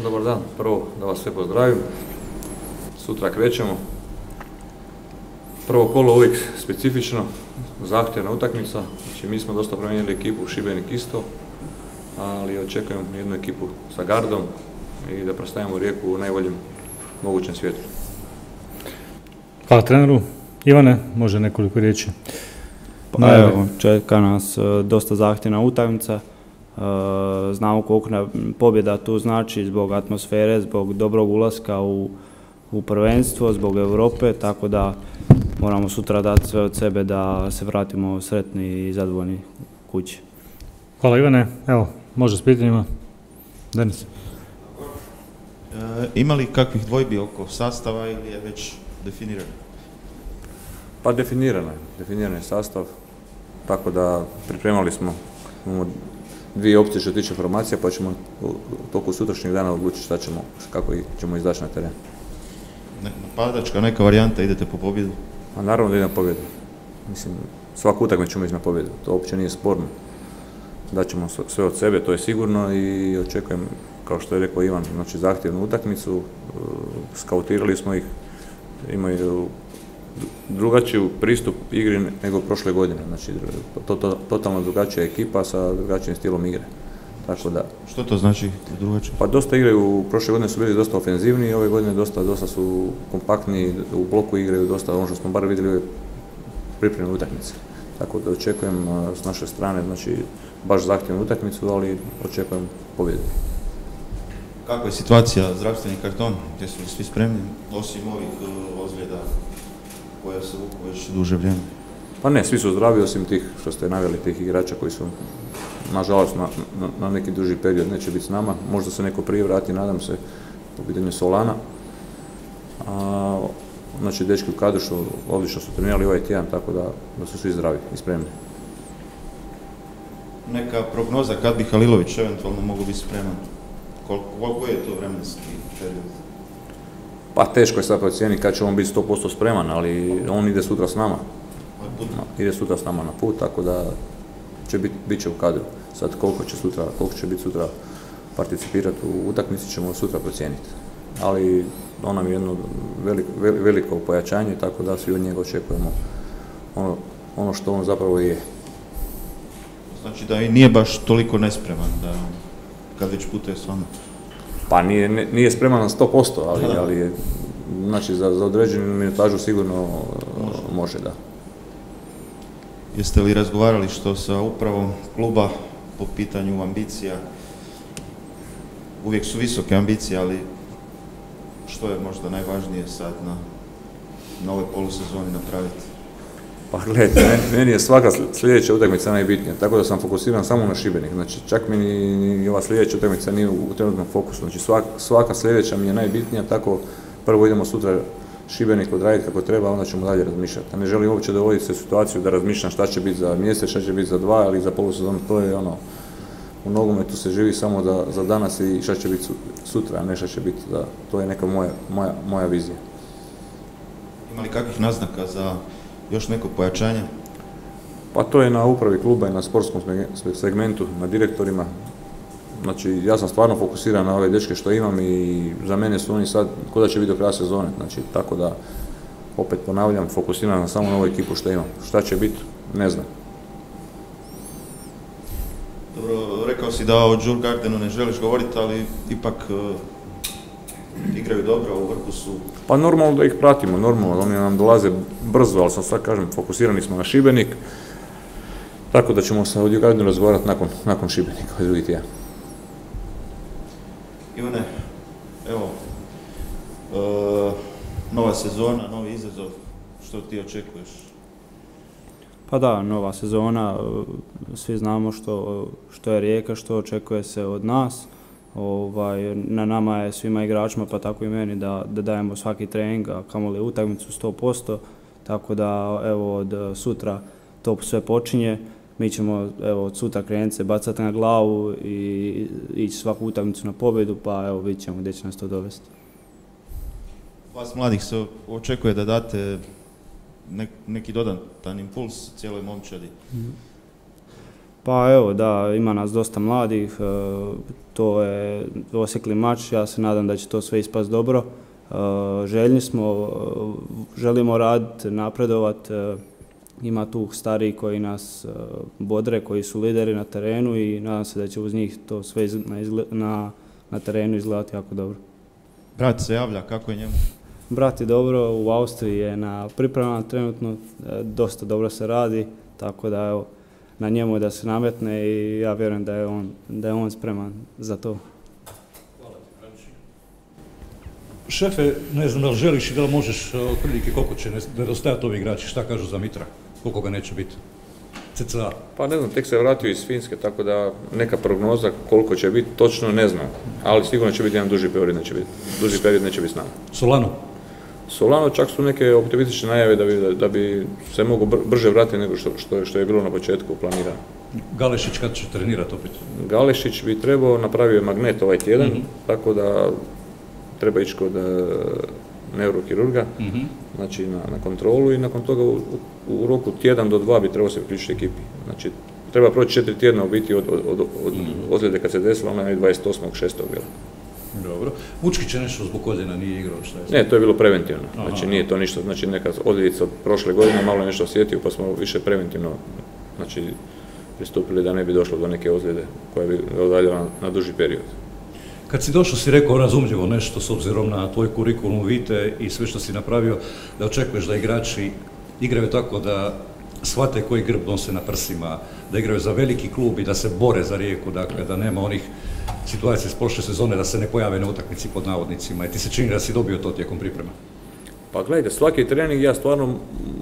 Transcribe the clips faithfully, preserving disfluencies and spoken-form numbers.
Dobar dan, prvo da vas sve pozdravim. Sutra krećemo. Prvo kolo uvijek specifično, zahtjevna utakmica. Znači, mi smo dosta promijenili ekipu, Šibenik isto, ali očekujem jednu ekipu sa gardom i da predstavimo Rijeku u najboljem mogućem svijetu. Hvala treneru. Ivane, može nekoliko riječi. Pa evo, čeka nas dosta zahtjevna utakmica. Znamo koliko nam pobjeda tu znači zbog atmosfere, zbog dobrog ulaska u, u prvenstvo, zbog Europe, tako da moramo sutra dati sve od sebe da se vratimo sretni i zadovoljni kući. Hvala Ivane. Evo, može s pitanjima. Denis. E, ima li kakvih dvojbi oko sastava ili je već definiran? Pa definirano je, definiran je sastav, tako da pripremali smo, imamo dvije opcije što se tiče formacija, pa ćemo u toku sutrašnjeg dana odlučiti šta ćemo, kako ćemo izaći na teren. Ne, napadačka neka varijanta, idete po pobjedu? A naravno da idem na pobjedu. Mislim, svaku utakmicu ćemo ići na pobjedu, to uopće nije sporno. Daćemo sve od sebe, to je sigurno, i očekujem, kao što je rekao Ivan, znači zahtjevnu utakmicu, skautirali smo ih, imaju drugačiji pristup igri nego prošle godine, znači to, to, totalno drugačija ekipa sa drugačijim stilom igre. Tako da, što to znači drugačije? Pa dosta igraju, prošle godine su bili dosta ofenzivni, ove godine dosta, dosta su kompaktni, u bloku igraju dosta, ono što smo bar vidjeli ove pripremne utakmice. Tako da očekujem s naše strane, znači baš zahtjevnu utakmicu, ali očekujem pobjedu. Kakva je situacija, zdravstveni karton, gdje su svi spremni, osim ovih ozljeda koja se vuku već duže vrijeme? Pa ne, svi su zdravi, osim tih što ste naveli, tih igrača koji su, nažalost, na, na, na neki duži period neće biti s nama. Možda se neko prije vrati, nadam se, u pitanju Solana. A, znači, dečki u kadru su odlično su trenirali ovaj tjedan, tako da, da su svi zdravi i spremni. Neka prognoza kad bi Halilović eventualno mogao biti spreman? Koliko, koliko je to vremenski period? Pa teško je sad procijeniti kad će on biti sto posto spreman, ali on ide sutra s nama. Ide sutra s nama na put, tako da će biti, bit će u kadru. Sad koliko će sutra, koliko će biti sutra participirati u utakmici ćemo sutra procijeniti. Ali on nam je jedno veliko, veliko pojačanje, tako da svi od njega očekujemo ono, ono što on zapravo je. Znači da i nije baš toliko nespreman da kad već putuje s vama? Pa nije, nije spreman na sto posto, ali, ali je, znači za, za određenu minutažu sigurno može. može, da. Jeste li razgovarali što sa upravom kluba po pitanju ambicija? Uvijek su visoke ambicije, ali što je možda najvažnije sad na, na ovoj polusezoni napraviti? Pa gledajte, meni, meni je svaka sljedeća utakmica najbitnija, tako da sam fokusiran samo na Šibenik. Znači, čak mi ni, ni ova sljedeća utakmica nije u, u trenutnom fokusu. Znači, svak, svaka sljedeća mi je najbitnija, tako prvo idemo sutra Šibenik odraditi kako treba, onda ćemo dalje razmišljati. A ne želim uopće dovoditi se u situaciju da razmišljam šta će biti za mjesec, šta će biti za dva ili za polusezonu. To je ono, u nogometu se živi samo za, za danas i šta će biti sutra, a ne šta će biti za, to je neka moja, moja, moja vizija. Ima li kakvih naznaka za još neko pojačanje? Pa to je na upravi kluba i na sportskom segmentu, na direktorima. Znači, ja sam stvarno fokusiran na ove dečke što imam i za mene su oni sad, ko da će biti do kraja sezone. Znači, tako da, opet ponavljam, fokusiran sam samo na ovu ekipu što imam. Šta će biti, ne znam. Dobro, rekao si da o Djurgardenu ne želiš govoriti, ali ipak uh, igraju dobro, u vrhu su. Pa normalno da ih pratimo, normalno, oni nam dolaze brzo, ali sam sad kažem, fokusirani smo na Šibenik, tako da ćemo se o Djurgardenu razgovarati nakon, nakon Šibenika, ovaj drugi tjedan. Ivane, evo, uh, nova sezona, novi izazov, što ti očekuješ? Pa da, nova sezona, svi znamo što, što je Rijeka, što očekuje se od nas. Ovaj, na nama je svima igračima, pa tako i meni, da, da dajemo svaki trening, a kamoli utakmicu sto posto, tako da evo od sutra to sve počinje. Mi ćemo evo od sutra krenuti se bacati na glavu i ići svaku utakmicu na pobjedu, pa evo vidjet ćemo gdje će nas to dovesti. Vas mladih se očekuje da date nek, neki dodatan impuls cijeloj momčadi. Pa evo da, ima nas dosta mladih, e, to je osjekli mač, ja se nadam da će to sve ispast dobro. E, željni smo, e, želimo raditi, napredovati, e, ima tu stariji koji nas e, bodre, koji su lideri na terenu i nadam se da će uz njih to sve iz, na, izgled, na, na terenu izgledati jako dobro. Brat se javlja, kako je njemu? Brat je dobro, u Austriji je na pripremama trenutno, e, dosta dobro se radi, tako da evo, na njemu je da se nametne i ja vjerujem da je on, da je on spreman za to. Šefe, ne znam da li želiš i da li možeš otprilike koliko će nedostajati ovi igrači, šta kažu za Mitra, koliko ga neće biti? cca. Pa ne znam, tek se vratio iz Finske, tako da neka prognoza koliko će biti, točno ne znam, ali sigurno će biti jedan duži period, neće biti, duži period neće biti s nama. Solano? Solano čak su neke optimistične najave da bi, da bi se mogu brže vratiti nego što, što, je, što je bilo na početku planirano. Galešić kad će trenirati opet? Galešić bi trebao, napravio magnet ovaj tjedan, mm-hmm. tako da treba ići kod uh, neurokirurga, mm-hmm. znači na, na kontrolu i nakon toga u, u roku tjedan do dva bi trebao se priključiti ekipi. Znači treba proći četiri tjedna u biti od, od, od, od mm-hmm. ozljede kad se desila, ona je dvadeset osmog šestog bila. Dobro. Vučkić je nešto zbog koljena nije igrao, šta je? Ne, to je bilo preventivno, aha, znači nije to ništa, znači neka ozljedica od prošle godine, malo je nešto osjetio pa smo više preventivno, znači pristupili da ne bi došlo do neke ozljede koja bi ga udaljila na, na duži period. Kad si došao si rekao razumljivo nešto s obzirom na tvoj kurikulum vitae i sve što si napravio, da očekuješ da igrači igraju tako da shvate koji grb nose na prsima, da igraju za veliki klub i da se bore za Rijeku, dakle da nema onih situacija iz prošle sezone da se ne pojave na utakmici pod navodnicima. I ti se čini da si dobio to tijekom priprema? Pa gledajte, svaki trening ja stvarno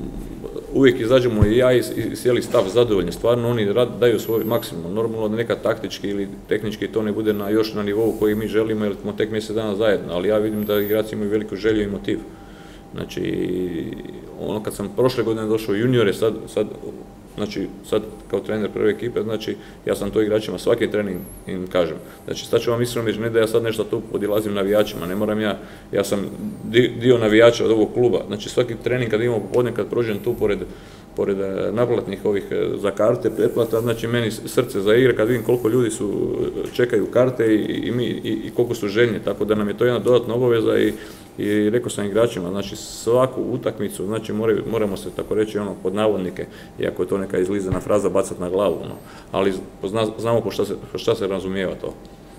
uvijek izađemo i ja i cijeli stav zadovoljni, stvarno oni rad, daju svoj maksimum. Normalno da neka taktički ili tehnički to ne bude na, još na nivou koji mi želimo jer smo tek mjesec dana zajedno, ali ja vidim da igrači imaju veliku želju i motiv. Znači, ono kad sam prošle godine došao u juniore, sad, sad, znači, sad kao trener prve ekipe, znači ja sam to igračima svaki trening im kažem. Znači, sad ću vam iskreno reći, ne da ja sad nešto tu podilazim navijačima, ne moram ja, ja sam dio navijača od ovog kluba. Znači, svaki trening kad imamo popodne, kad prođem tu pored, pored naplatnih ovih za karte, pretplata, znači meni srce za igre kad vidim koliko ljudi su, čekaju karte i, i, mi, i, i koliko su željni, tako da nam je to jedna dodatna obaveza i I rekao sam igračima, znači svaku utakmicu, znači moramo, moramo se tako reći ono pod navodnike, iako je to neka izlizana fraza, bacati na glavu, no. Ali zna, znamo po šta se, po šta se razumijeva to.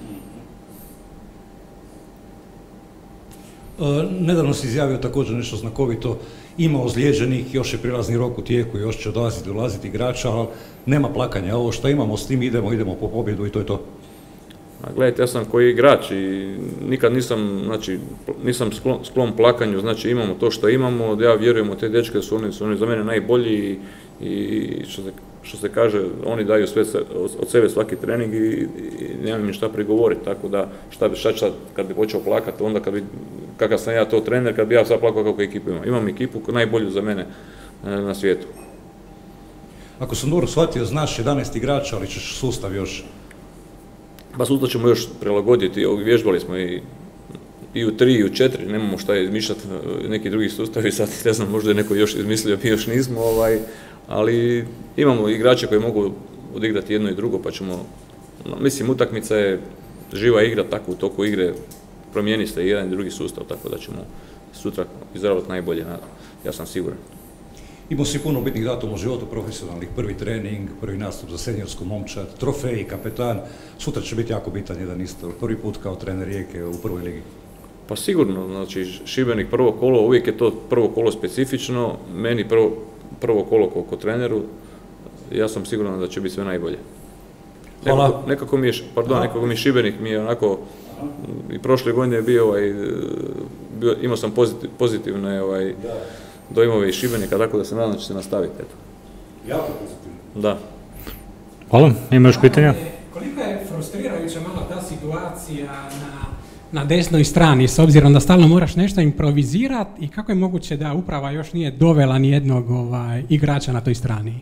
E, nedavno si izjavio također nešto znakovito, ima ozlijeđenih, još je prilazni rok u tijeku, još će dolaziti, dolaziti igrača, ali nema plakanja, ovo što imamo s tim idemo, idemo po pobjedu i to je to. A gledajte, ja sam koji igrač i nikad nisam, znači, nisam sklon, sklon plakanju, znači imamo to što imamo, ja vjerujem u te dečke da su oni, su oni za mene najbolji i, i što, se, što se kaže, oni daju sve od sebe svaki trening i, i nemam im šta prigovoriti, tako da šta bi šta sad kad bi počeo plakati, onda kad bi, kakav sam ja to trener, kad bi ja sad plakao kako ekipu imam. Imam ekipu najbolju za mene na svijetu. Ako sam dobro shvatio, znaš jedanaest igrača, ali ćeš sustav još? Pa sustav ćemo još prilagoditi, vježbali smo i, i u tri i u četiri, nemamo šta izmišljati neki drugi sustavi, sad ne znam, možda je neko još izmislio, mi još nismo, ovaj, ali imamo igrače koji mogu odigrati jedno i drugo, pa ćemo, mislim, utakmica je živa igra, tako u toku igre promijeni se jedan i drugi sustav, tako da ćemo sutra izravati najbolje, ja sam siguran. Imao si puno bitnih datuma u životu profesionalnih, prvi trening, prvi nastup za seniorsku momčad, trofej, kapetan, sutra će biti jako bitan jedan isto, prvi put kao trener Rijeke u prvoj ligi. Pa sigurno, znači Šibenik prvo kolo, uvijek je to prvo kolo specifično, meni prvo, prvo kolo kao treneru, ja sam siguran da će biti sve najbolje. Hvala. Nekako, nekako mi je, pardon, Aha. nekako mi je Šibenik mi je onako, i prošle godine je bio, ovaj, bio, imao sam pozitiv, pozitivne ovaj, da. dojmove iz Šibenika, tako da se nadam da će se nastaviti. Eto. Jako pozitivno. Da. Hvala, ima još pitanja? Koliko je frustrirajuća malo ta situacija na, na desnoj strani, s obzirom da stalno moraš nešto improvizirati i kako je moguće da uprava još nije dovela ni jednog ovaj, igrača na toj strani?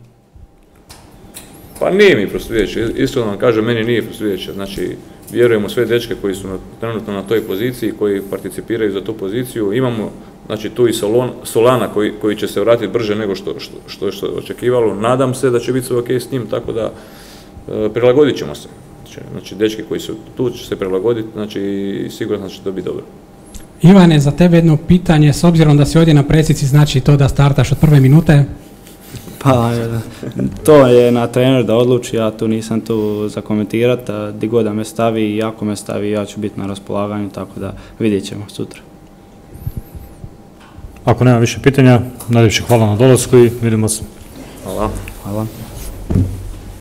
Pa nije mi frustrirajuće, iskreno vam kažem, meni nije frustrirajuće. Znači, vjerujemo sve dečke koji su na, trenutno na toj poziciji, koji participiraju za tu poziciju. Imamo, znači, tu i Solon, Solana koji, koji će se vratiti brže nego što, što, što, što je očekivalo. Nadam se da će biti sve ok s njim, tako da e, prilagodit ćemo se. Znači, znači, dečki koji su tu će se prilagoditi, znači, i sigurno da će to biti dobro. Ivane, za tebe jedno pitanje, s obzirom da si ovdje na presici, znači to da startaš od prve minute? Pa, to je na trener da odluči, ja tu nisam tu za komentirati, di god da me stavi i ako me stavi, ja ću biti na raspolaganju, tako da vidjet ćemo sutra. Ako nema više pitanja, najljepše hvala na dolasku i vidimo se. Hvala.